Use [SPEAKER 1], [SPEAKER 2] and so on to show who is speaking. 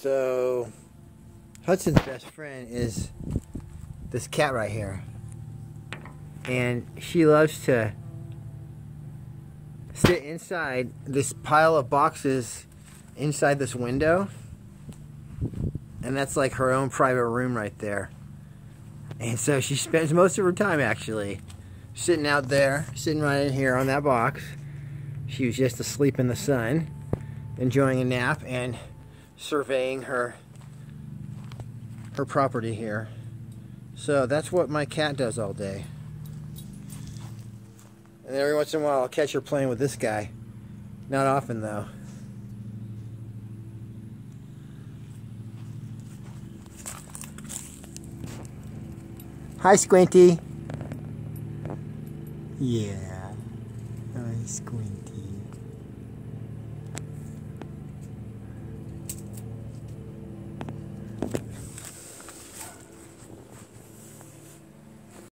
[SPEAKER 1] So Hudson's best friend is this cat right here, and she loves to sit inside this pile of boxes inside this window, and that's like her own private room right there. And so she spends most of her time actually sitting out there, sitting right in here on that box. She was just asleep in the sun, enjoying a nap and surveying her property here. So that's what my cat does all day. And every once in a while I'll catch her playing with this guy. Not often though. Hi, Squinty. Yeah. Hi, Squinty.